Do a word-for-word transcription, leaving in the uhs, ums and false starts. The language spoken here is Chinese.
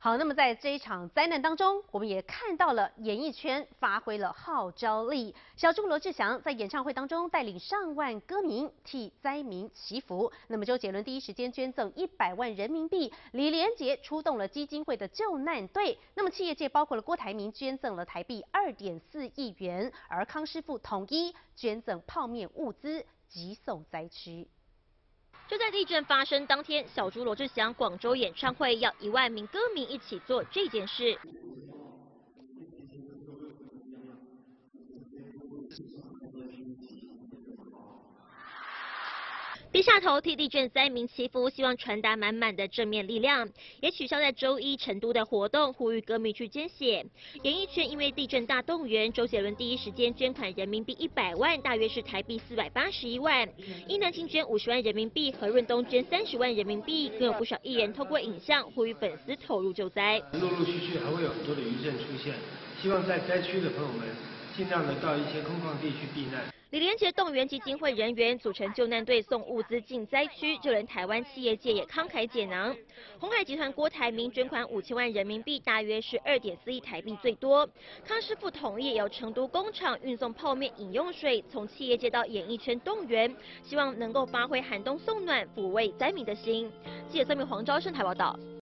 好，那么在这一场灾难当中，我们也看到了演艺圈发挥了号召力。小猪罗志祥在演唱会当中带领上万歌迷替灾民祈福。那么周杰伦第一时间捐赠一百万人民币，李连杰出动了基金会的救难队。那么企业界包括了郭台铭捐赠了台币二点四亿元，而康师傅统一捐赠泡面物资急送灾区。 就在地震发生当天，小猪罗志祥广州演唱会要一万名歌迷一起做这件事。低下头替地震灾民祈福，希望传达满满的正面力量，也取消在周一成都的活动，呼吁歌迷去捐血。演艺圈因为地震大动员，周杰伦第一时间捐款人民币一百万，大约是台币四百八十一万。伊能静捐五十万人民币，何润东捐三十万人民币，更有不少艺人透过影像呼吁粉丝投入救灾。 陆陆续续还会有很多的余震出现，希望在灾区的朋友们尽量的到一些空旷地区避难。 李连杰动员基金会人员组成救难队送物资进灾区，就连台湾企业界也慷慨解囊。鸿海集团郭台铭捐款五千万人民币，大约是二点四亿台币最多。康师傅统一也由成都工厂运送泡面、饮用水，从企业界到演艺圈动员，希望能够发挥寒冬送暖，抚慰灾民的心。记者孙明、黄昭胜台报道。